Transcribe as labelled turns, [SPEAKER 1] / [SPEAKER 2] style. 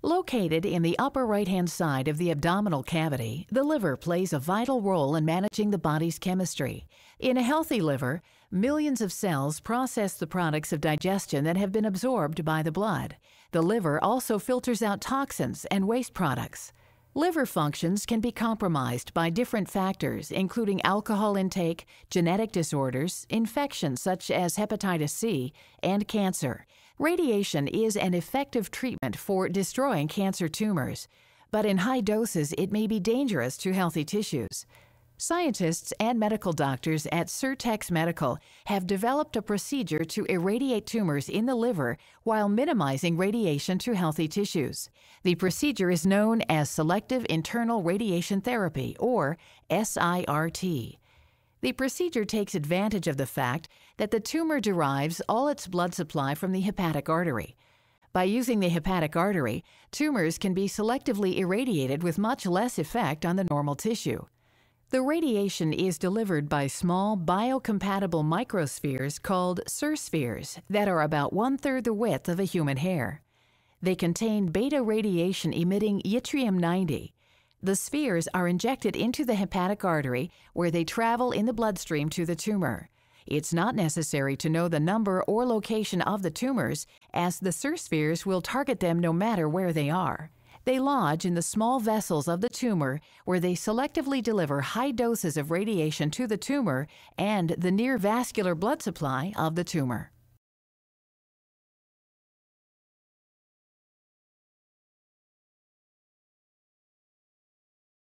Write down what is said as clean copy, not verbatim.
[SPEAKER 1] Located in the upper right-hand side of the abdominal cavity, the liver plays a vital role in managing the body's chemistry. In a healthy liver, millions of cells process the products of digestion that have been absorbed by the blood. The liver also filters out toxins and waste products. Liver functions can be compromised by different factors, including alcohol intake, genetic disorders, infections such as hepatitis C, and cancer. Radiation is an effective treatment for destroying cancer tumors, but in high doses it may be dangerous to healthy tissues. Scientists and medical doctors at SIRT Medical have developed a procedure to irradiate tumors in the liver while minimizing radiation to healthy tissues. The procedure is known as Selective Internal Radiation Therapy, or SIRT. The procedure takes advantage of the fact that the tumor derives all its blood supply from the hepatic artery. By using the hepatic artery, tumors can be selectively irradiated with much less effect on the normal tissue. The radiation is delivered by small biocompatible microspheres called SIRT that are about 1/3 the width of a human hair. They contain beta radiation emitting yttrium-90. The spheres are injected into the hepatic artery where they travel in the bloodstream to the tumor. It's not necessary to know the number or location of the tumors, as the SIRT will target them no matter where they are. They lodge in the small vessels of the tumor where they selectively deliver high doses of radiation to the tumor and the near vascular blood supply of the tumor.